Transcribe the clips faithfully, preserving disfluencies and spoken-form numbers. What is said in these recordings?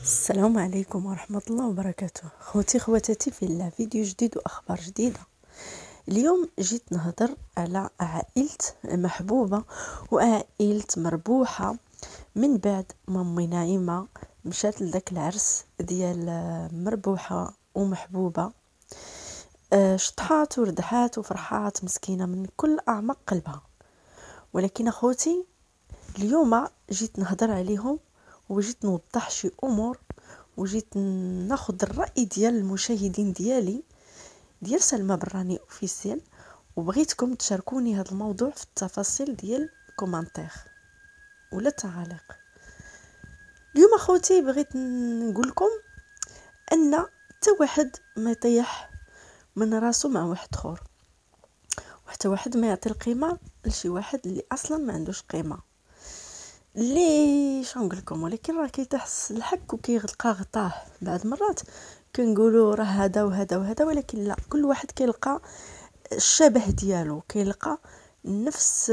السلام عليكم ورحمة الله وبركاته. خوتي خواتاتي في الله، فيديو جديد وأخبار جديدة. اليوم جيت نهضر على عائلة محبوبة وعائلة مربوحة من بعد ما أمي نعيمة مشات لذاك العرس ديال مربوحة ومحبوبة. أه شطحات وردحات وفرحات مسكينة من كل أعماق قلبها، ولكن أخوتي اليوم جيت نهضر عليهم وجيت نوضح شي امور وجيت ناخذ الراي ديال المشاهدين ديالي ديال سلمى براني اوفيسيال، وبغيتكم تشاركوني هذا الموضوع في التفاصيل ديال كومنتير ولا تعاليق. اليوم اخوتي بغيت نقول لكم ان حتى واحد ما يطيح من راسو مع واحد اخر، وحتى واحد ما يعطي القيمه لشي واحد اللي اصلا ما عندوش قيمه. لي شنو نقول لكم، ولكن راه كيتحس الحك وكيلقى غطاه. بعض مرات كنقولوا راه هذا وهذا وهذا، ولكن لا، كل واحد كيلقى الشبه ديالو، كيلقى نفس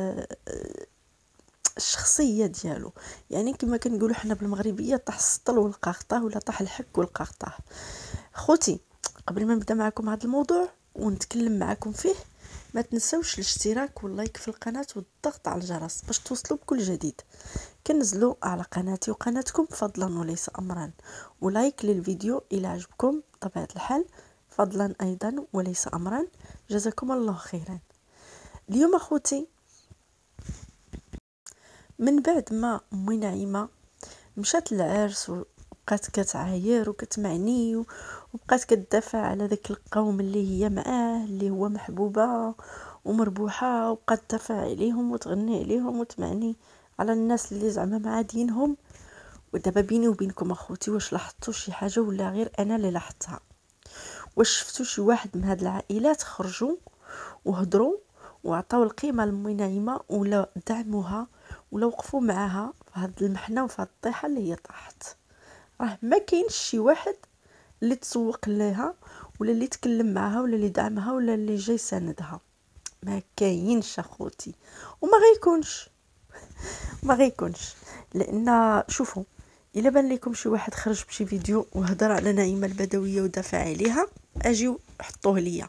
الشخصيه ديالو. يعني كما كنقولوا حنا بالمغربيه طاح السطل ولقى غطاه، ولا طاح الحك ولقى غطاه. خوتي قبل ما نبدا معكم هذا الموضوع ونتكلم معكم فيه، ما تنسوش الاشتراك واللايك في القناة والضغط على الجرس باش توصلوا بكل جديد كنزلوا على قناتي وقناتكم فضلا وليس امرا، ولايك للفيديو الى عجبكم بطبيعة الحال فضلا ايضا وليس امرا. جزاكم الله خيرا. اليوم اخوتي من بعد ما امي نعيمة مشات للعرس وبقات كتعاير وكتمعني وبقات كتدافع على ذاك القوم اللي هي معاه اللي هو محبوبة ومربوحة، وبقات تدافع عليهم وتغني عليهم وتمعني على الناس اللي زعما مع دينهم. ودابا بيني وبينكم اخوتي، واش لاحظتوا شي حاجه ولا غير انا اللي لاحظتها؟ واش شفتوا شي واحد من هاد العائلات خرجوا وهضروا وعطاو القيمه لامي نعيمه ولا دعموها ولا وقفوا معاها في هاد المحنه وفي هاد الطيحه اللي هي طاحت؟ راه ما كاينش شي واحد اللي تسوق لها ولا اللي تكلم معها ولا اللي دعمها ولا اللي جاي ساندها. ما كاينش اخوتي وما غيكونش ما غيكونش. لان شوفوا، الا بان لكم شي واحد خرج بشي فيديو وهضر على نعيمه البدويه ودافع عليها، اجيو حطوه ليا.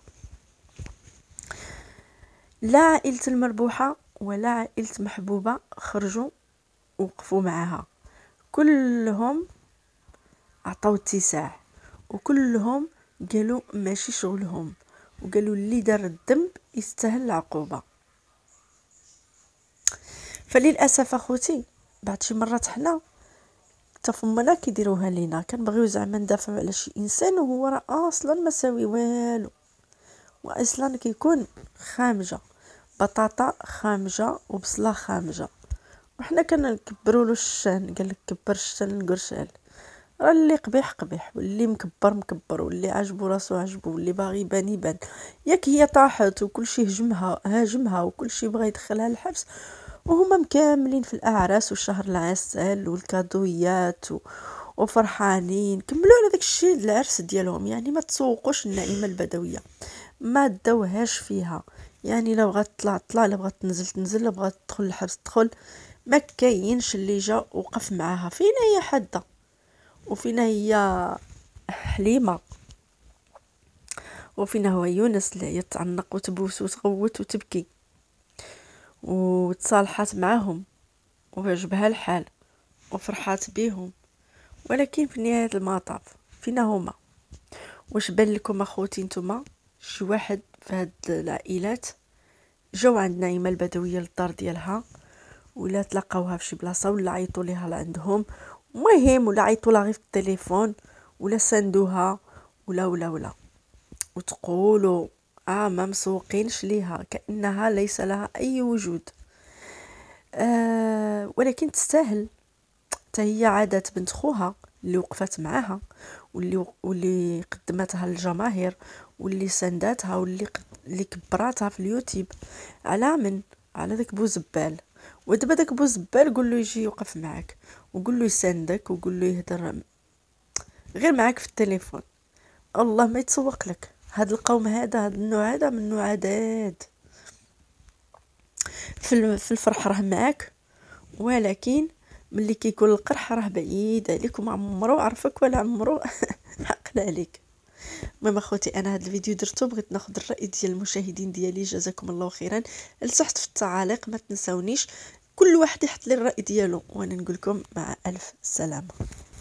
لا عائله المربوحه ولا عائله محبوبه خرجوا وقفوا معها، كلهم عطاو اتساع وكلهم قالوا ماشي شغلهم، وقالوا اللي دار الذنب يستاهل العقوبه. فللاسف اخوتي بعد شي مرات حنا تفمنا كيديروها لينا، كنبغيو زعما ندافعوا على شي انسان وهو راه اصلا ما ساوي والو، واصلا كيكون خامجه، بطاطا خامجه وبصله خامجه، وحنا كنكبروا له الشان. قال لك كبر الشان القرشال. راه اللي قبيح قبيح، واللي مكبر مكبر، واللي عاجبو راسو عاجبو، واللي باغي يبان يبان. ياك هي طاحت وكلشي هجمها هاجمها وكلشي بغى يدخلها للحبس، وهما مكاملين في الاعراس والشهر العسل والكادويات و... وفرحانين كملوا على داك الشيء العرس ديالهم. يعني ما تسوقوش النعيمه البدويه، ما داوهاش فيها. يعني لا بغات تطلع طلع، لا بغات تنزل تنزل، لا بغات تدخل الحبس تدخل. ما كاينش اللي جا وقف معاها. فينا هي حده وفينا هي حليمه وفينا هو يونس اللي هي تعنق وتبوس وتغوت وتبكي وتصالحات معاهم وعجبها الحال وفرحات بيهم. ولكن في نهاية المطاف فينا هما؟ واش بان لكم اخوتي نتوما شي واحد في هاد العائلات جاو عند نعيمه البدويه للدار ديالها، ولا تلاقاوها في شي بلاصه، ولا عيطوا ليها لعندهم، المهم ولا عيطوا لها غير في التليفون، ولا ساندوها، ولا ولا ولا وتقولوا اه ما مسوقينش ليها كانها ليس لها اي وجود؟ آه ولكن تستاهل. حتى هي عادت بنت خوها اللي وقفت معاها واللي واللي قدمتها للجماهير واللي سانداتها واللي اللي كبراتها في اليوتيوب. على من؟ على داك بوزبال. ودابا داك بوزبال قول له يجي يوقف معاك وقول له يساندك وقول له يهضر غير معاك في التليفون. الله ما يتسوق لك. هاد القوم هذا هاد النوع هذا من نوع عداد. في في الفرح راه معاك، ولكن ملي كيكون القرح راه بعيد عليك وما عمرو عرفك ولا عمرو عقل عليك. المهم اخوتي انا هذا الفيديو درته بغيت ناخذ الراي ديال المشاهدين ديالي، جزاكم الله خيرا. لتحت في التعاليق ما تنساونيش، كل واحد يحط لي الراي ديالو، وانا نقول لكم مع الف سلامه.